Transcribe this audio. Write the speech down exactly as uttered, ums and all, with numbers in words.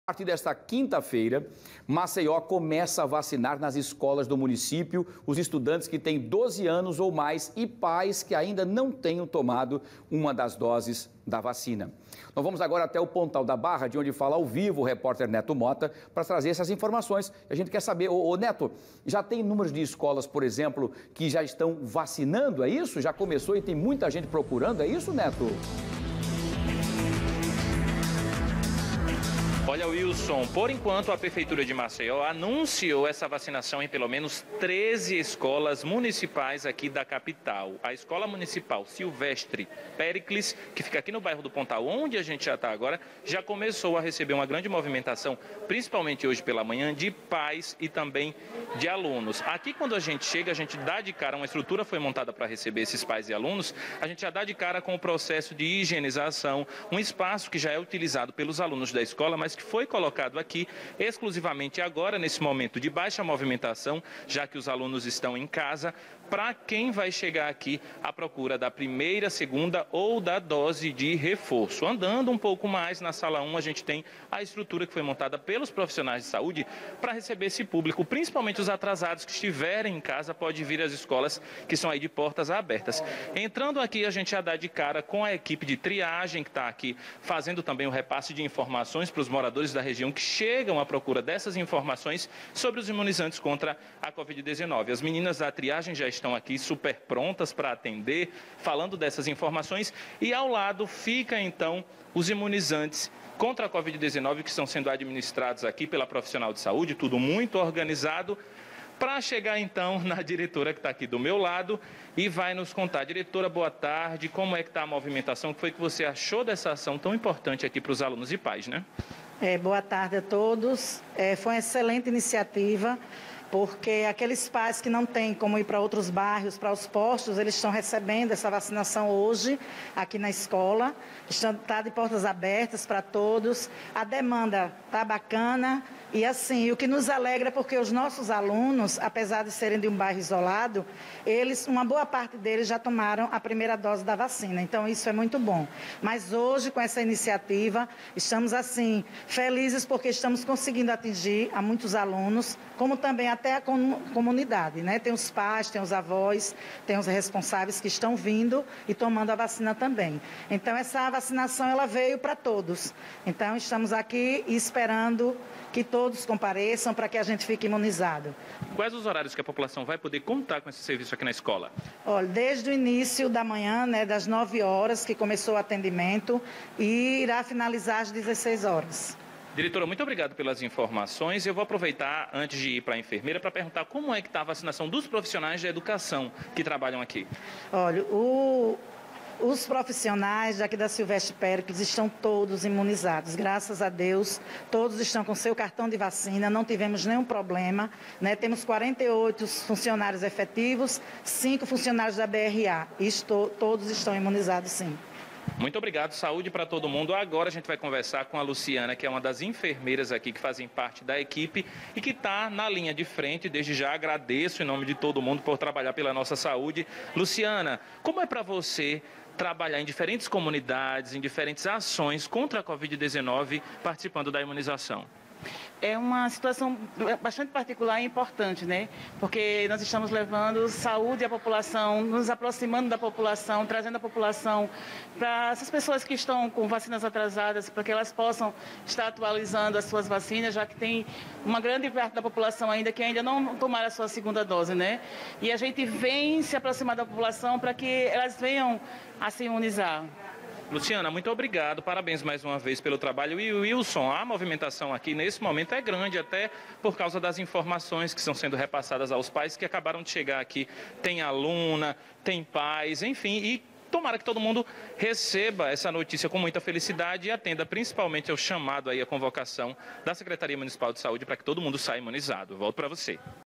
A partir desta quinta-feira, Maceió começa a vacinar nas escolas do município os estudantes que têm doze anos ou mais e pais que ainda não tenham tomado uma das doses da vacina. Nós vamos agora até o Pontal da Barra, de onde fala ao vivo o repórter Neto Mota, para trazer essas informações. A gente quer saber, ô, ô Neto, já tem números de escolas, por exemplo, que já estão vacinando, é isso? Já começou e tem muita gente procurando, é isso, Neto? Olha, Wilson, por enquanto a Prefeitura de Maceió anunciou essa vacinação em pelo menos treze escolas municipais aqui da capital. A Escola Municipal Silvestre Péricles, que fica aqui no bairro do Pontal, onde a gente já está agora, já começou a receber uma grande movimentação, principalmente hoje pela manhã, de pais e também de alunos. Aqui, quando a gente chega, a gente dá de cara, uma estrutura foi montada para receber esses pais e alunos, a gente já dá de cara com o processo de higienização, um espaço que já é utilizado pelos alunos da escola, mas que foi colocado aqui exclusivamente agora, nesse momento de baixa movimentação, já que os alunos estão em casa, para quem vai chegar aqui à procura da primeira, segunda ou da dose de reforço. Andando um pouco mais na sala um, a gente tem a estrutura que foi montada pelos profissionais de saúde para receber esse público, principalmente os atrasados que estiverem em casa, pode vir às escolas que são aí de portas abertas. Entrando aqui, a gente já dá de cara com a equipe de triagem que está aqui fazendo também o repasse de informações para os moradores da região que chegam à procura dessas informações sobre os imunizantes contra a covid dezenove. As meninas da triagem já estão aqui super prontas para atender, falando dessas informações, e ao lado fica então os imunizantes contra a covid dezenove que estão sendo administrados aqui pela profissional de saúde, tudo muito organizado, para chegar então na diretora que está aqui do meu lado e vai nos contar. Diretora, boa tarde, como é que está a movimentação? O que foi que você achou dessa ação tão importante aqui para os alunos e pais, né? É, boa tarde a todos. É, foi uma excelente iniciativa, porque aqueles pais que não têm como ir para outros bairros, para os postos, eles estão recebendo essa vacinação hoje aqui na escola. Está tá de portas abertas para todos. A demanda está bacana. E assim, o que nos alegra é porque os nossos alunos, apesar de serem de um bairro isolado, eles, uma boa parte deles já tomaram a primeira dose da vacina. Então, isso é muito bom. Mas hoje, com essa iniciativa, estamos assim, felizes porque estamos conseguindo atingir a muitos alunos, como também até a comunidade, né? Tem os pais, tem os avós, tem os responsáveis que estão vindo e tomando a vacina também. Então, essa vacinação, ela veio para todos. Então, estamos aqui esperando que todos compareçam para que a gente fique imunizado. Quais os horários que a população vai poder contar com esse serviço aqui na escola? Olha, desde o início da manhã, né, das nove horas que começou o atendimento, e irá finalizar às dezesseis horas. Diretora, muito obrigado pelas informações. Eu vou aproveitar, antes de ir para a enfermeira, para perguntar como é que está a vacinação dos profissionais da educação que trabalham aqui. Olha, o... Os profissionais daqui da Silvestre Péricles estão todos imunizados, graças a Deus, todos estão com seu cartão de vacina, não tivemos nenhum problema, né? Temos quarenta e oito funcionários efetivos, cinco funcionários da B R A, e estou, todos estão imunizados sim. Muito obrigado, saúde para todo mundo. Agora a gente vai conversar com a Luciana, que é uma das enfermeiras aqui que fazem parte da equipe e que está na linha de frente. Desde já agradeço em nome de todo mundo por trabalhar pela nossa saúde. Luciana, como é para você trabalhar em diferentes comunidades, em diferentes ações contra a covid dezenove, participando da imunização? É uma situação bastante particular e importante, né? Porque nós estamos levando saúde à população, nos aproximando da população, trazendo a população para essas pessoas que estão com vacinas atrasadas, para que elas possam estar atualizando as suas vacinas, já que tem uma grande parte da população ainda que ainda não tomaram a sua segunda dose, né? E a gente vem se aproximar da população para que elas venham a se imunizar. Luciana, muito obrigado, parabéns mais uma vez pelo trabalho. E Wilson, a movimentação aqui nesse momento é grande, até por causa das informações que estão sendo repassadas aos pais que acabaram de chegar aqui. Tem aluna, tem pais, enfim, e tomara que todo mundo receba essa notícia com muita felicidade e atenda principalmente ao chamado aí, a convocação da Secretaria Municipal de Saúde para que todo mundo saia imunizado. Volto para você.